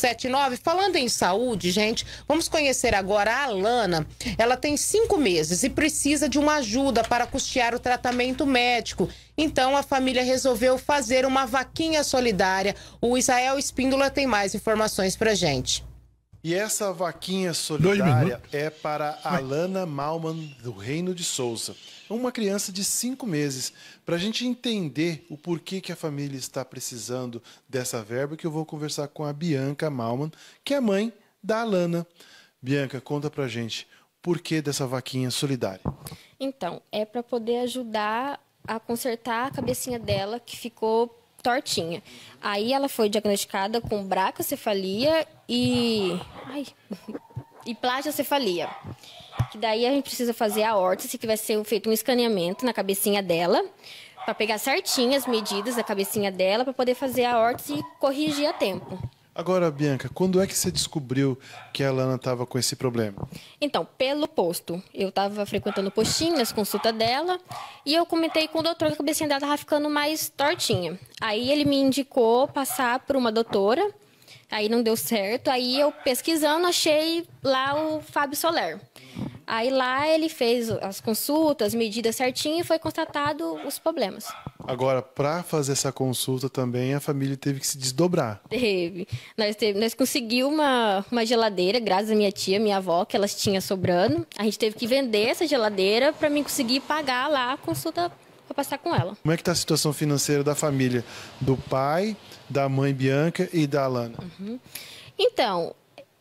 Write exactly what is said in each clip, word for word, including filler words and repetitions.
sete nove. Falando em saúde, gente, vamos conhecer agora a Alana. Ela tem cinco meses e precisa de uma ajuda para custear o tratamento médico. Então, a família resolveu fazer uma vaquinha solidária. O Israel Espíndola tem mais informações pra gente. E essa vaquinha solidária é para a Alana Malman, do Reino de Souza. É uma criança de cinco meses. Para a gente entender o porquê que a família está precisando dessa verba, que eu vou conversar com a Bianca Malman, que é mãe da Alana. Bianca, conta pra gente o porquê dessa vaquinha solidária. Então, é para poder ajudar a consertar a cabecinha dela, que ficou tortinha. Aí ela foi diagnosticada com braquicefalia e ai, e plagiocefalia. Que daí a gente precisa fazer a órtese, que vai ser feito um escaneamento na cabecinha dela, para pegar certinho as medidas da cabecinha dela, para poder fazer a órtese e corrigir a tempo. Agora, Bianca, quando é que você descobriu que a Alana estava com esse problema? Então, pelo posto. Eu estava frequentando o postinho, as consultas dela, e eu comentei com o doutor que a cabecinha dela estava ficando mais tortinha. Aí ele me indicou passar por uma doutora, aí não deu certo, aí eu pesquisando achei lá o Fábio Soler. Aí lá ele fez as consultas, medidas certinho e foi constatado os problemas. Agora, para fazer essa consulta também, a família teve que se desdobrar. Teve. Nós, teve, nós conseguimos uma, uma geladeira, graças à minha tia, minha avó, que elas tinham sobrando. A gente teve que vender essa geladeira para mim conseguir pagar lá a consulta para passar com ela. Como é que está a situação financeira da família? Do pai, da mãe Bianca e da Alana? Uhum. Então,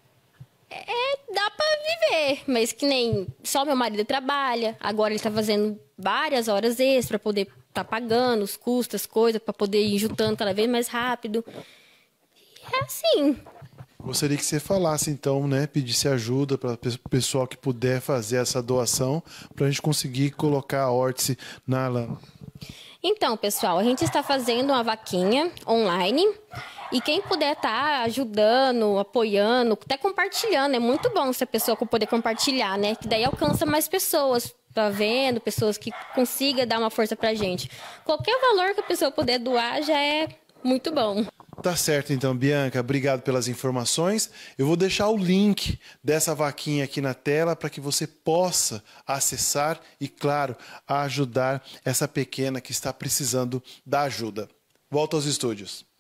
é, dá para viver, mas que nem só meu marido trabalha, agora ele está fazendo várias horas extras para poder tá pagando os custos, as coisas, para poder ir juntando cada vez mais rápido. E é assim. Gostaria que você falasse, então, né, pedisse ajuda para o pessoal que puder fazer essa doação, para a gente conseguir colocar a órtese na Alana. Então, pessoal, a gente está fazendo uma vaquinha online e quem puder estar ajudando, apoiando, até compartilhando, é muito bom se a pessoa poder compartilhar, né? Que daí alcança mais pessoas. Tá vendo? Pessoas que consigam dar uma força pra gente. Qualquer valor que a pessoa puder doar já é muito bom. Tá certo, então, Bianca. Obrigado pelas informações. Eu vou deixar o link dessa vaquinha aqui na tela para que você possa acessar e, claro, ajudar essa pequena que está precisando da ajuda. Volto aos estúdios.